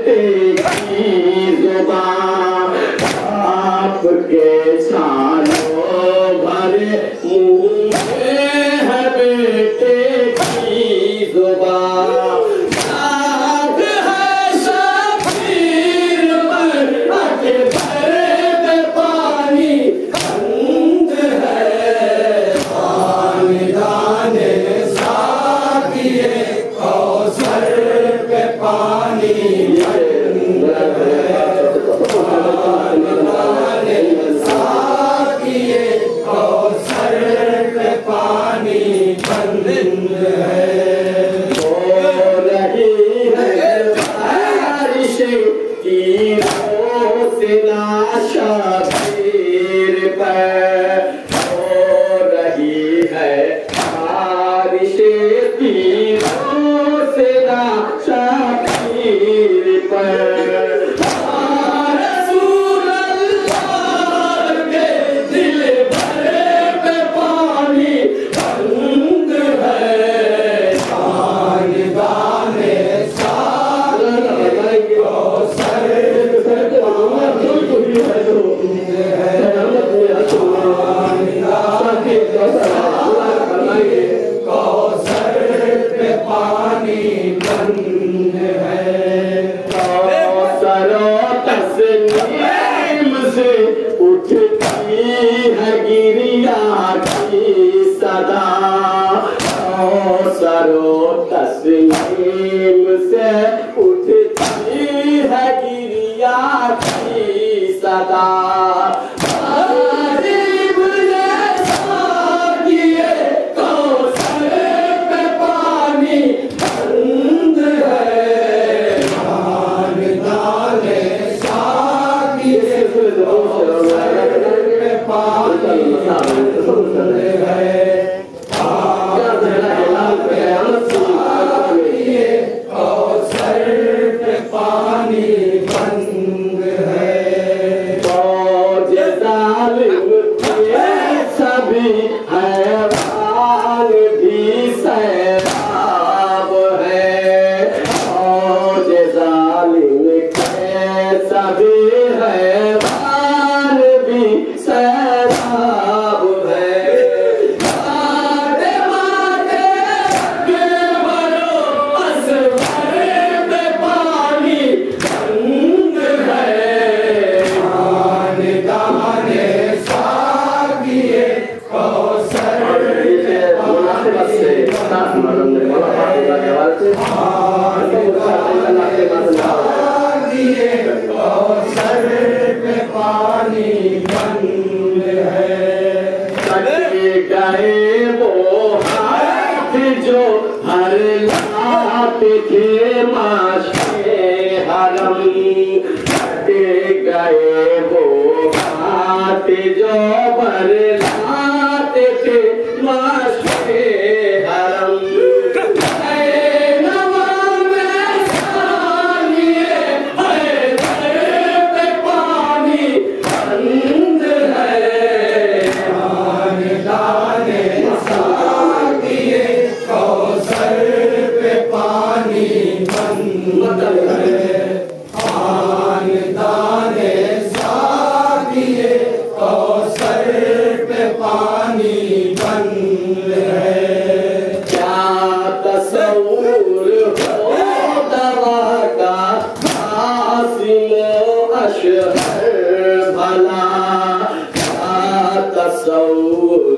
बेटे की जुबान, आपके सालों भर मुंह में है बेटे की जुबान। आग है शबीर पर अकबर पे पानी बंद है, खानदाने साकिए कौसर पे पानी बंद है, खानदाने साकिए कौसर पे पानी बंद है। हो रही है बारिश की रोशना शबीर पर, हो रही है बारिश की रोशना शबीर पर। रसूल अल्लाह के दिल भर पे पानी बंद है, खानदाने साकिए कौसर पे पानी बंद है, कौसर पे पानी बंद है। कौसरो तस्नीम से उठती है गिरिया की सदा, कौसरो तस्नीम से उठती है गिरिया की सदा। हैवान भी सैराब है, और जालिम के सभी हैवान भी सैराब है। मारे मारे अकबरो असगर पे पानी बंद है, खानदाने साकिए कौसर पे पानी बंद है। कटे गए वो हाथ जो हर लात थे माशे हरम, कटे गए वो हाथ जो हर लात थे माशे हरम। भला तस्वुर